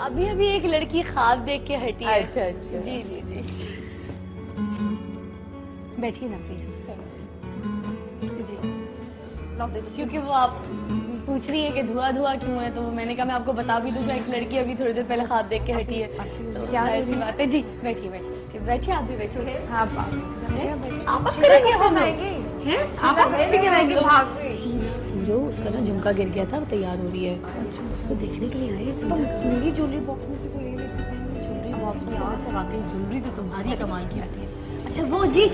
अभी अभी एक लड़की ख्वाब देख के हटी है। अच्छा अच्छा। जी जी जी, बैठिए ना प्लीज जी, क्योंकि वो आप पूछ रही है कि धुआं धुआं क्यों है, तो मैंने कहा मैं आपको बता भी दूंगा, एक लड़की अभी थोड़ी देर पहले ख्वाब देख के हटी है। तो क्या ऐसी बात है? जी बैठिए बैठिए बैठिए, आप भी बैठिए। हाँ आप करेंगे हम लोग हैं, आप करेंगे। समझो उसका ना झुमका गिर गया था, वो तैयार हो रही है। अच्छा, उसको देखने के लिए आए। तो मेरी ज्वेलरी बॉक्स में से कोई ले लेती। ज्वेलरी बॉक्स में से वाकई ज्वेलरी तो तुम्हारी कमाल की आती है। अच्छा वो जी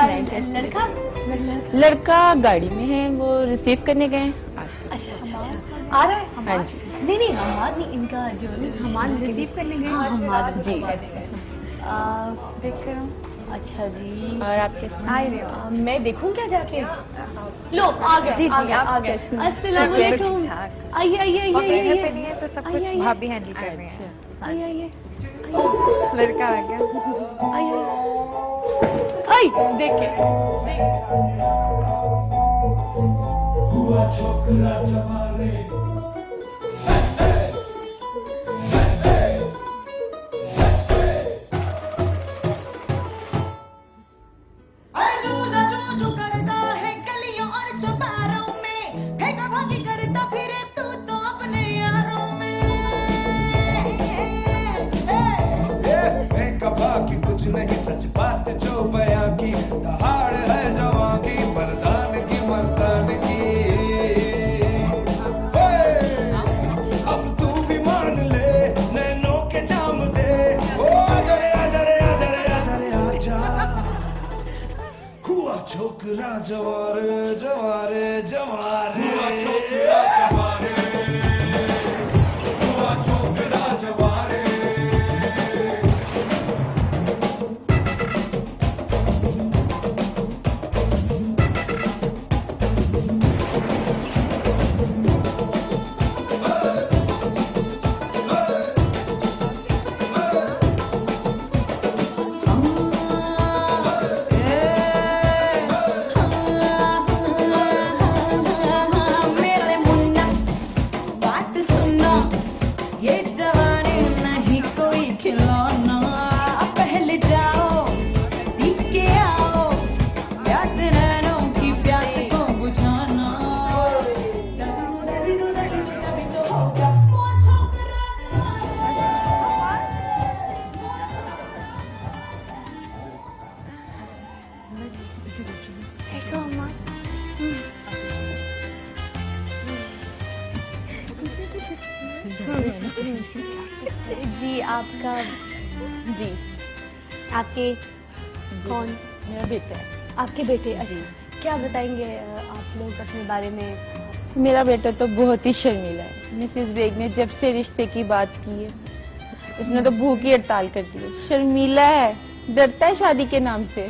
लड़का गाड़ी में है, वो रिसीव करने गए हैं। अच्छा अच्छा अच्छा, आ रहा है? हाँ जी। नहीं नहीं हमार नहीं, इनका जो हमार रिसीव करने गए। हमार जी देख कर हूँ। अच्छा जी, और आपके आए रहे हो? मैं देखूं क्या जाके? लो आ गए जी, आ गए आ गए। अस्सलाम वालेकुम। आइए आइए आइए आइए, तो सब कुछ भाभी हैंडल कर रहे हैं। आइए आइए लड़का आ गया। आइए आई देख के हुआ छोकरा जवारे कुछ नहीं सच बात जो बयां की, दहाड़ है जवां की, मर्दान की मस्तान की। अब तू भी मान ले, नैनों के जाम दे। ओ आजा रे आजा रे आजा रे आजा रे आजा। हुआ छोकरा जवारे जवारे जवारे, हुआ छोकरा जवारे, हुआ छोकरा जवारे। जी आपका जी आपके कौन? मेरा बेटा है। आपके बेटे? अच्छा, क्या बताएंगे आप लोग अपने बारे में? मेरा बेटा तो बहुत ही शर्मीला है। मिसेस बेग ने जब से रिश्ते की बात की है, उसने तो भूख की हड़ताल कर दी है। शर्मीला है, डरता है शादी के नाम से।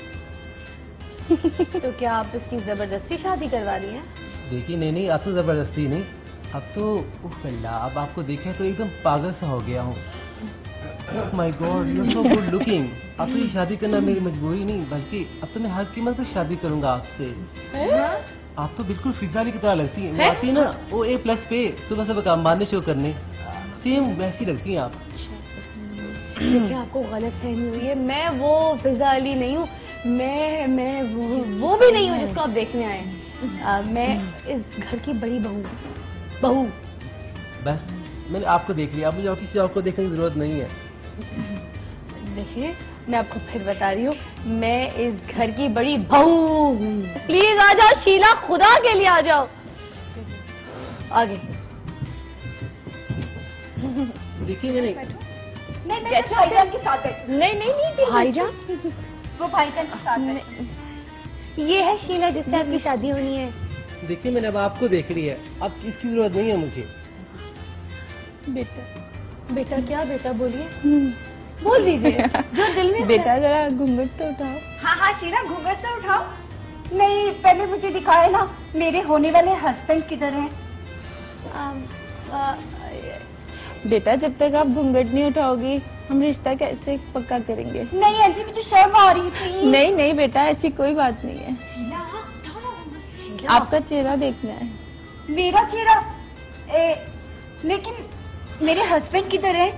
तो क्या आप इसकी जबरदस्ती शादी करवा रही हैं? देखिए नहीं अब तो जबरदस्ती नहीं, अब तो उफ अल्लाह, अब आपको देखे तो एकदम पागल सा हो गया हूँ। My god, you are so good looking. अब तो ये शादी करना मेरी मजबूरी नहीं, बल्कि अब तो मैं हर कीमत पर शादी करूंगा आपसे। आप तो बिल्कुल फिजाली की तरह लगती हैं। आती है ना वो A+ पे सुबह सुबह काम बांधने शो करने, सेम वैसी लगती हैं आप। देखिए आपको गलत फहमी हुई है, मैं वो फिजा अली नहीं हूँ, मैं वो भी नहीं हूँ जिसको आप देखने आए। मैं इस घर की बड़ी बहू। बस मैंने आपको देख लिया, अब मुझे और किसी और को देखने की जरूरत नहीं है। देखिए मैं आपको फिर बता रही हूँ, मैं इस घर की बड़ी बहू हूँ। प्लीज आ जाओ शीला, खुदा के लिए आ जाओ आगे। देखिए मैंने नहीं मैं तो भाईजान के साथ बैठूं। नहीं भाईजान? वो भाईजान के साथ बैठूं। ये है शीला जिससे आपकी शादी होनी है। देखिए मैंने अब आपको देख ली है, अब इसकी जरूरत नहीं है मुझे। बेटा क्या? बेटा बोलिए, बोल दीजिए जो दिल में। बेटा जरा घूंघट तो उठाओ। हाँ शीला घूंघट तो उठाओ। नहीं पहले मुझे दिखाए ना मेरे होने वाले हस्बैंड किधर हैं। बेटा जब तक आप घूंघट नहीं उठाओगी हम रिश्ता कैसे पक्का करेंगे? नहीं आंटी मुझे शर्म आ रही थी। नहीं बेटा ऐसी कोई बात नहीं है। शीला आपका चेहरा देखना है। मेरा चेहरा? लेकिन मेरे हस्बैंड किधर है?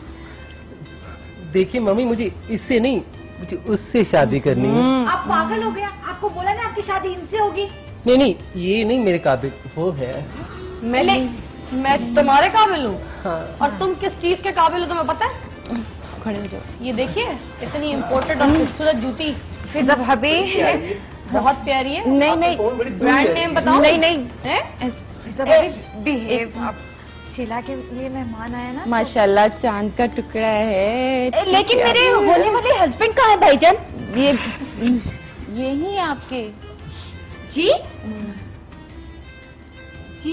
देखिए मम्मी, मुझे इससे नहीं, मुझे उससे शादी करनी है। आप पागल हो गया? आपको बोला ना आपकी शादी इनसे होगी। नहीं नहीं, ये नहीं मेरे काबिल, वो है। मैं तुम्हारे काबिल हूँ? हाँ। और तुम किस चीज के काबिल हो तुम्हें पता है? खड़े हो जाओ। ये देखिए इतनी इम्पोर्टेड और खूबसूरत जूती, फिजा भाभी बहुत प्यारी है। नहीं नहीं, ब्रांड नेम बताओ। नहीं नहीं, हैं? फिजा भाभी बिहेव। आप शीला के लिए मेहमान आए ना, माशाल्लाह चांद का टुकड़ा है। लेकिन मेरे होने वाले हस्बैंड कहाँ है भाईजान? ये यही है आपके। जी जी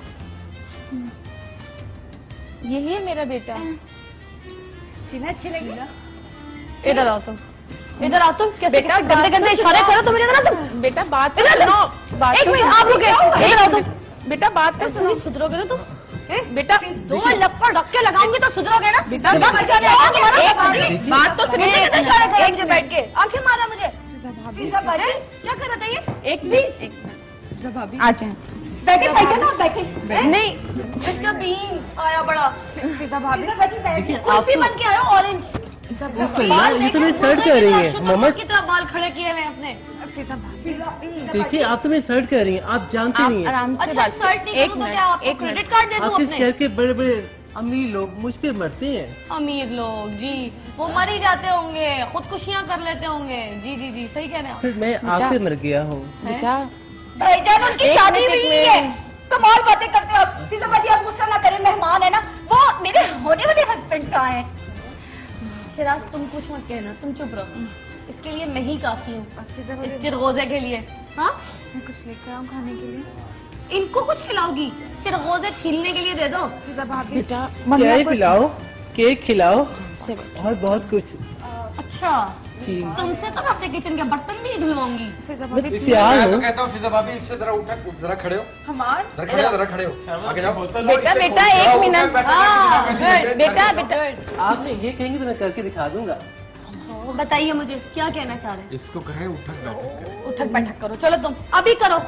यही है मेरा बेटा। शीला अच्छी लगी? इधर आओ तुम, इधर आओ तुम। कैसे बेटा, कैसे गंदे बात गंदे तो इशारे सुनो। करो तुम इधर आओ तुम। बेटा बात तो सुनो। बात एक तो मिनट, सुनो। आप रुके, इधर आओ तुम। बेटा बात तो सुनो। सुधरोगे ना तुम? बेटा दो लपड़ ढक्के लगाऊंगी तो सुधरोगे ना? बेटा, दिमाग बचाने आया तुम्हारा? एक बाजी? मिनट, बात तो सुनिए। गंदे गंदे इशारे करे मुझे बैठ के, आंखें मारा मुझे। फिजा भाभी क्या कर रहा था ये? एक मिनट, आ जाए। बैठे भाईजान, आप बैठे। नहीं, मिस्टर बीन आया बड़ा। फिजा भाभी कुल्फी बन के आयो ऑरेंज। ये तो मेरी शर्ट कह रही है मम्मा। की तरह बाल खड़े किए हैं अपने। फिजा भाभी देखिए आप तो मेरी शर्ट कह रही हैं, आप जानते आप नहीं हैं। आराम से अच्छा बात शर्ट नहीं एक करूँ तो मिनट, क्या आपको एक मिनट। क्रेडिट कार्ड दे दूँ आपके अपने? शहर के बड़े बड़े अमीर लोग मुझ पे मरते हैं। अमीर लोग जी, वो मर ही जाते होंगे, खुदकुशियां कर लेते होंगे। जी जी जी, सही कह रहे हैं आप। फिर मैं आपसे मर गया हूँ। बेटा भाईजान उनकी एक शादी मिनट, हुई एक है। मिनट। कमाल बातें करते हो आप। फिजा भाजी आप गुस्सा ना करें, मेहमान है ना, वो मेरे होने वाले हस्बैंड कहाँ हैं? शिराज तुम कुछ मत कहना, तुम चुप रहो। इसके लिए मैं ही काफी हूँ, फिजा इस चिरगोजे के लिए। हाँ, मैं कुछ लेकर आऊँ खाने के लिए? इनको कुछ खिलाओगी? चिरगोजे छीलने के लिए दे दो। फिजा भाभी बेटा चाय पिलाओ, केक खिलाओ से और बहुत कुछ। अच्छा, जी तुमसे तो मैं अपने किचन के बर्तन भी नहीं धुलवाऊंगी। फिजा भाभी प्यार मैं हो। तो कहता हूँ फिजा भाभी इससे जरा उठ, जरा खड़े हो, जरा खड़े हो, आगे जाओ। बेटा बेटा एक मिनट। बेटा बेटा आप ये कहेंगे तो मैं करके दिखा दूंगा। बताइए मुझे क्या कहना चाह रहे हैं? इसको कहें उठक बैठक करे। उठक बैठक करो, चलो तुम अभी करो।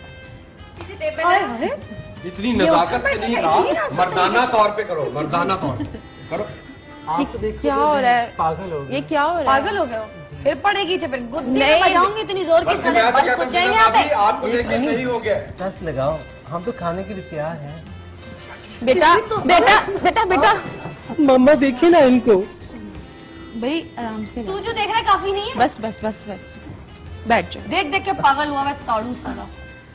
इतनी नजाकत से नहीं कहा, मर्दाना तौर पे करो, मर्दाना तौर पे करो। आप देखो क्या हो रहा है? पागल हो गए। ये क्या हो रहा है? पागल हो गए हो? फिर पड़ेगी फिर गुद्दी में नहीं। बजाऊंगी इतनी जोर की, बस साले मैं तो बल कहता कुछ हूँ जाएंगे फिजा यहाँ भाभी पे। आपको देख के सही हो गया। दस लगाओ, हम तो खाने के लिए तैयार हैं। बेटा बेटा बेटा बेटा मम्मा देखिए ना इनको। भाई आराम से तू जो देख रहा है काफी नहीं है? बस बस बस बस बैठ जाओ। देख देख के पागल हुआ मैं ताड़ू साला।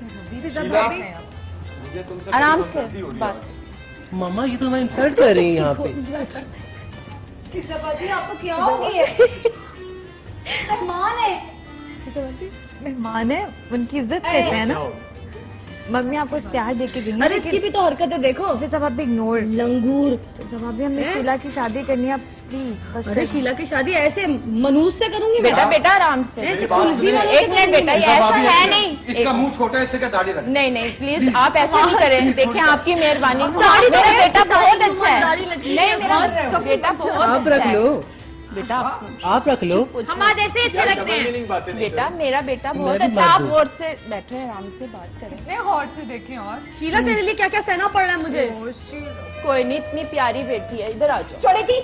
मुझे तुमसे आराम बड़ी से हमदर्दी हो रही है। बात। मम्मा ये तो मैं इंसल्ट कर रही है यहाँ पे। फिजा भाजी आपको क्या हो गया? मेहमान है। मेहमान है, उनकी इज्जत करते हैं ना। मम्मी आपको प्यार दे के गई है, अरे इसकी भी तो हरकतें देखो। सब आप इग्नोर। लंगूर। सब अभी हमने शीला की शादी करनी है, प्लीज बस। अरे शीला की शादी ऐसे मनूस से करूंगी मैं? बेटा बेटा आराम से। ऐसे बात कुल्फी सुनिए। वालों से एक मिनट बेटा, ये फिजा ऐसा भाभी है ऐसे- नहीं। इसका मुंह छोटा है, इससे क्या दाढ़ी रख। नहीं नहीं प्लीज आप ऐसा नहीं करें। देखें आपकी मेहरबानी। दाढ़ी तो मेरा है, बेटा दाढ़ी बहुत तो अच्छा है। दाढ़ी लगी नहीं है, मेरा बस। बेटा बहुत आप अच्छा रख है। लो, बेटा आप रख लो। हम आज ऐसे अच्छे लगते हैं। बेटा मेरा बेटा बहुत मैं भी अच्छा। बात आप दूं। गौर से बैठे आराम से बात करें। हॉट से देखें और शीला तेरे लिए क्या क्या सहना पड़ रहा है मुझे? कोई नहीं, इतनी प्यारी बेटी है। इधर आ जाओ। छोड़ी थी।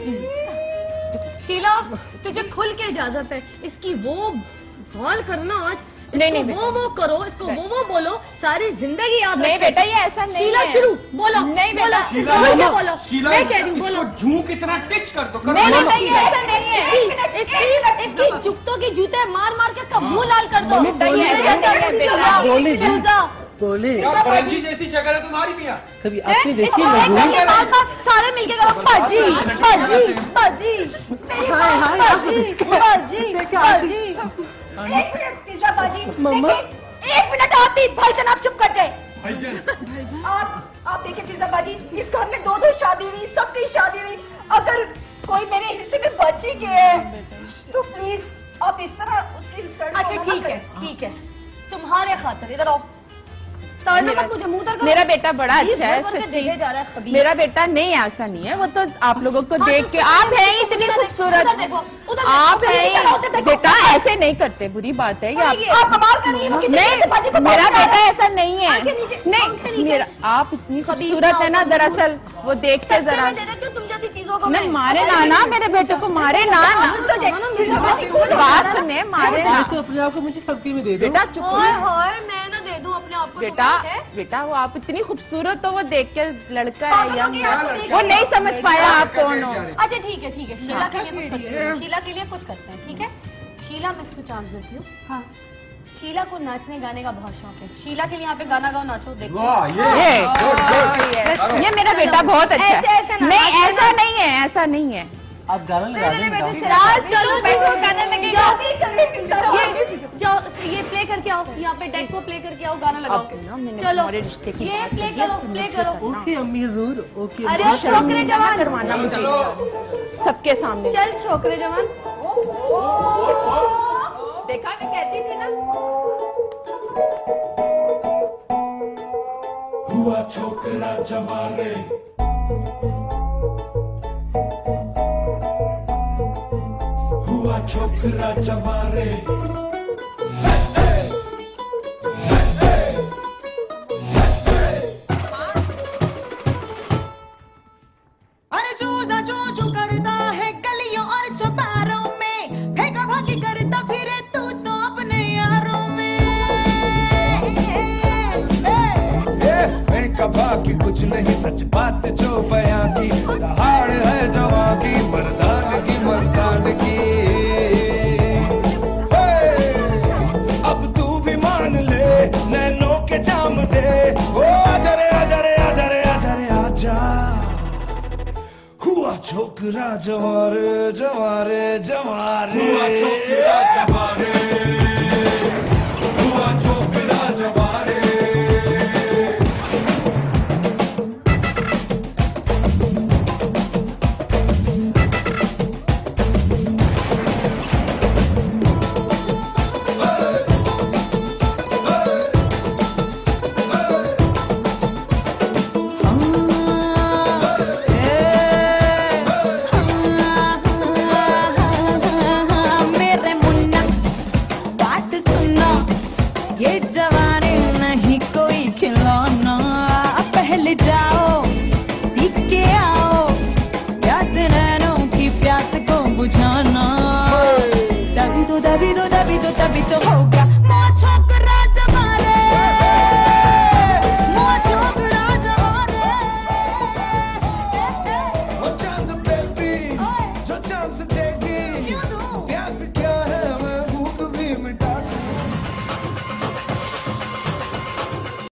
शीला तुझे खुल के इजाजत है। इसकी वो बाल करना आज, नहीं, इसको नहीं, वो करो, इसको वो बोलो, सारी जिंदगी याद नहीं रखे। बेटा ये ऐसा नहीं शीला है। शुरू बोलो। नहीं बोलो बेटा। शीला, बोलो, क्या बोलो? शीला मैं कह रही हूँ बोलो। इसको झूठ इतना टिच कर दो, करो। नहीं बेटा ये ऐसा नहीं है। इसकी जुत्तों की जूते मार मार के इसका मुंह लाल कर दो। बेटा, ये ऐसा नहीं है, बेटा। बोले जी। चूजा। बोले क्या बरंजी जैसी शक्ल है तुम्हारी भी यहाँ? कभी आपने देखी इसको ना एक करके मार मार सारे मिलके करो बाजी बाजी बाजी बाजी बाजी बाजी। एक मिनट फिजा भाजी, मम्मा। देखिए, एक मिनट आप भी भाईजान आप चुप कर जाए। आप देखिए फिजा बाजी, इस घर में दो शादी हुई, सबकी शादी हुई। अगर कोई मेरे हिस्से में बची गया है तो प्लीज आप इस तरह उसकी शर्ट को अच्छा ना ठीक है करें। ठीक है, तुम्हारे खातिर इधर आओ। ताड़ना मत मुझे, मुंह तर मेरा बेटा बड़ा अच्छा है देखे सच्ची। जा रहा है खबीर। मेरा बेटा नहीं ऐसा नहीं है। वो तो आप लोगों को हाँ, देख तो के उसको आप देखो, हैं ही इतनी उधर देखो, खूबसूरत। उधर देखो, उधर देखो, आप उधर हैं देखो, उधर ही देखो। बेटा ऐसे नहीं करते, बुरी बात है ये और ये आप। आप कमाल कर रही है, वो कितनी नहीं देर से बाजी को मेरा बात कर रहा बेटा है। ऐसा नहीं है। नहीं मेरा आप इतनी खूबसूरत है ना, दरअसल वो देख के जरा तुम जैसी चीजों को नहीं मारे ना मेरे बेटे को मारे ना बात सुने मारे ना तो अपने आप को मुझे सख्ती में दे दो बेटा चुप मैं ना दे दूं अपने आप को। बेटा वो आप इतनी खूबसूरत हो, वो देख के लड़का है यंग, वो नहीं समझ पाया आप कौन हो। अच्छा ठीक है शीला के लिए कुछ करते हैं, शीला के लिए कुछ करते हैं, ठीक है। शीला मैं इसको चांस देती हूँ। हाँ शीला को नाचने गाने का बहुत शौक है, शीला के लिए यहाँ पे गाना गाओ, नाचो, देखो। ये मेरा बेटा बहुत अच्छा है। नहीं ऐसा नहीं है, ऐसा नहीं है। आप गाना लगा दें। चलो गाना लगेगा। ये प्ले करके आओ, यहाँ पे डेक को प्ले करके आओ, गाना लगाओ। चलो हमारे रिश्ते की ये प्ले करो, प्ले करो। ओके अम्मी हजूर, ओके। अरे छोकरे जवान करवाना मुझे सबके सामने। चल छोकरे जवान, देखा मैं कहती थी ना। हुआ छोकरा जवान रे, हुआ छोकरा जवान रे। अरे चूजा चूचू करता है गलियों और चौबारों में, फेंका भागी करता फिरे तू तो अपने यारों में। फेंका भागी कुछ नहीं, सच बात जो बयां की, दहाड़ है जवां की, मर्दान की मर्दान की। अब तू भी मान ले, नैनों के जाम दे, ओ आजा रे आजा रे आजा रे आजा रे आजा। हुआ छोकरा जवारे जवारे जवारे, हुआ छोकरा जवारे, हुआ छोकरा जवारे। मेरे मुन्ना बात सुनो, ये जवानी नहीं कोई खिलौना। पहले जाओ सीख के आओ, प्यास नैनों की प्यास को बुझाना। तभी तो तभी तो तभी तो तभी तो होगा